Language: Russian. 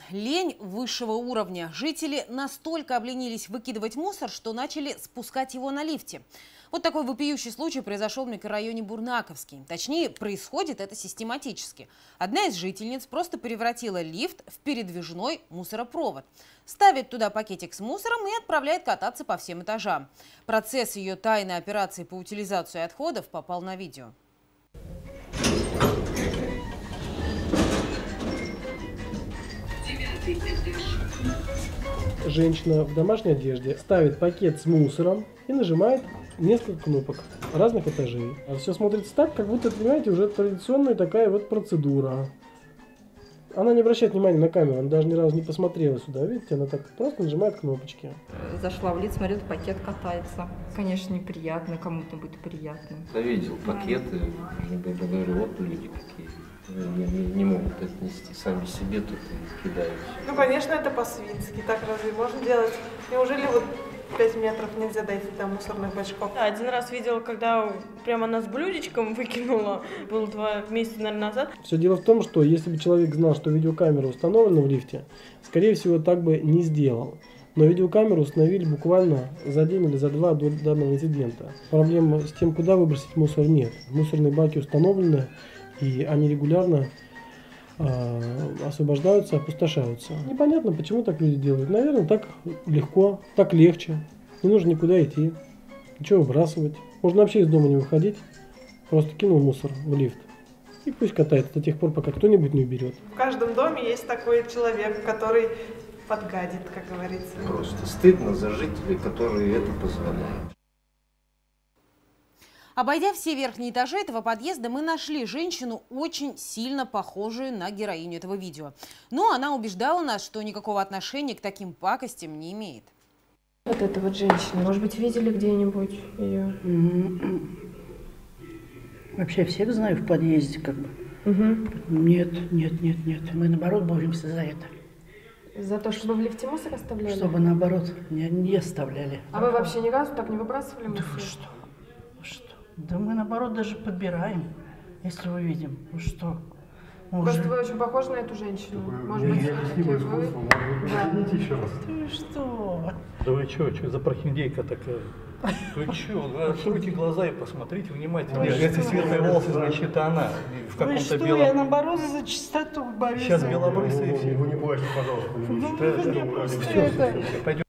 Лень высшего уровня. Жители настолько обленились выкидывать мусор, что начали спускать его на лифте. Вот такой вопиющий случай произошел в микрорайоне Бурнаковский. Точнее, происходит это систематически. Одна из жительниц просто превратила лифт в передвижной мусоропровод. Ставит туда пакетик с мусором и отправляет кататься по всем этажам. Процесс ее тайной операции по утилизации отходов попал на видео. Женщина в домашней одежде ставит пакет с мусором и нажимает несколько кнопок разных этажей. Все смотрится так, как будто, понимаете, уже традиционная такая вот процедура. Она не обращает внимания на камеру, она даже ни разу не посмотрела сюда. Видите, она так просто нажимает кнопочки. Зашла в лифт, смотрю, пакет катается. Конечно, неприятно, кому-то будет приятно. Я видел пакеты, говорю, вот люди какие. Не могут отнести сами себе, тут и кидают. Ну, конечно, это по-свински. Так разве можно делать? Неужели вот 5 метров нельзя дойти до мусорных бачков? Да, один раз видела, когда прямо нас блюдечком выкинула. Было 2 месяца, наверное, назад. Все дело в том, что если бы человек знал, что видеокамера установлена в лифте, скорее всего, так бы не сделал. Но видеокамеру установили буквально за день или за 2 до данного инцидента. Проблем с тем, куда выбросить мусор, нет. Мусорные баки установлены, и они регулярно освобождаются, опустошаются. Непонятно, почему так люди делают. Наверное, так легко, так легче. Не нужно никуда идти, ничего выбрасывать. Можно вообще из дома не выходить. Просто кинул мусор в лифт. И пусть катается до тех пор, пока кто-нибудь не уберет. В каждом доме есть такой человек, который подгадит, как говорится. Просто стыдно за жителей, которые это позволяют. Обойдя все верхние этажи этого подъезда, мы нашли женщину, очень сильно похожую на героиню этого видео. Но она убеждала нас, что никакого отношения к таким пакостям не имеет. Вот эта вот женщина, может быть, видели где-нибудь ее? Вообще всех знаю в подъезде, как бы. Нет. Мы, наоборот, боремся за это. За то, чтобы в лифте мусор оставляли? Чтобы, наоборот, не оставляли. А вы вообще ни разу так не выбрасывали мусор? Да вы что? Да мы, наоборот, даже подбираем, если увидим. Ну что? Просто вы очень похожи на эту женщину. Может быть, все-таки вы... Извините еще раз. Ты что? Да вы что за прохиндейка такая? Вы что, откройте глаза и посмотрите внимательно. Если светлые волосы, значит она в каком-то белом. Я наоборот за чистоту борюсь. Сейчас белобрысые все. Вы не плачьте, пожалуйста. Все, пойдем.